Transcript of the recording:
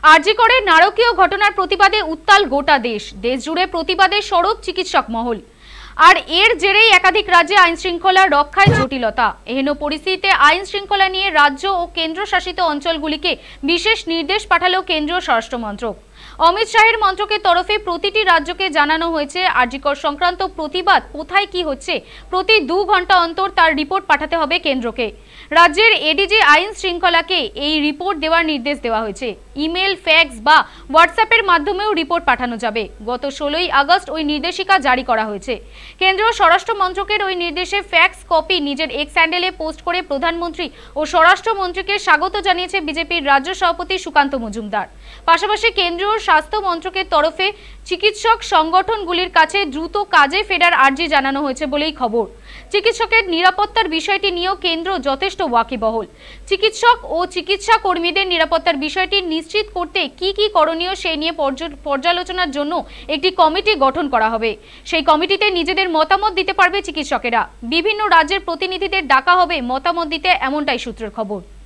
আরজি করে নারকীয় ঘটনার প্রতিবাদে উত্তাল গোটা দেশ জুড়ে প্রতিবাদে সরব চিকিৎসক মহল। আর এর জেরেই একাধিক রাজ্যে আইন শৃঙ্খলা রক্ষায় জটিলতা। এহেন পরিস্থিতিতে আইন শৃঙ্খলা নিয়ে রাজ্য ও কেন্দ্রশাসিত অঞ্চলগুলিকে বিশেষ নির্দেশ পাঠালো কেন্দ্রীয় স্বরাষ্ট্র মন্ত্রক। অমিত শাহের মন্ত্রকের তরফে প্রতিটি রাজ্যকে জানানো হয়েছে আরজিকর সংক্রান্ত প্রতিবাদ কোথায় কি হচ্ছে প্রতি 2 ঘন্টা অন্তর তার রিপোর্ট পাঠাতে হবে কেন্দ্রকে। রাজ্যের এডিজি আইন শৃঙ্খলাকে এই রিপোর্ট দেওয়ার নির্দেশ দেওয়া হয়েছে। ইমেল, ফ্যাক্স বা হোয়াটসঅ্যাপের মাধ্যমেও রিপোর্ট পাঠানো যাবে। গত 16ই আগস্ট ওই নির্দেশিকা জারি করা হয়েছে। কেন্দ্রীয় স্বরাষ্ট্র মন্ত্রকের ওই নির্দেশে ফ্যাক্স কপি নিজের এক্স হ্যান্ডেলে পোস্ট করে প্রধানমন্ত্রী ও স্বরাষ্ট্রমন্ত্রীকে স্বাগত জানিয়েছে বিজেপির রাজ্য সভাপতি সুকান্ত মজুমদার। পাশাপাশি কেন্দ্রীয় স্বাস্থ্য মন্ত্রকের তরফে চিকিৎসক সংগঠনগুলির কাছে দ্রুত কাজে ফেরার আর্জি জানানো হয়েছে বলেই খবর। চিকিৎসকের নিরাপত্তার বিষয়টি নিয়েও কেন্দ্র যথেষ্ট ওয়াকিবহল। চিকিৎসক ও চিকিৎসা কর্মীদের নিরাপত্তার বিষয়টি নিশ্চিত করতে কি কি করণীয় সেই নিয়ে পর্যালোচনার জন্য একটি কমিটি গঠন করা হবে। সেই কমিটিতে নিজেদের মতামত দিতে পারবে চিকিৎসকেরা। বিভিন্ন রাজ্যের প্রতিনিধিদের ডাকা হবে মতামত দিতে, এমনটাই সূত্রের খবর।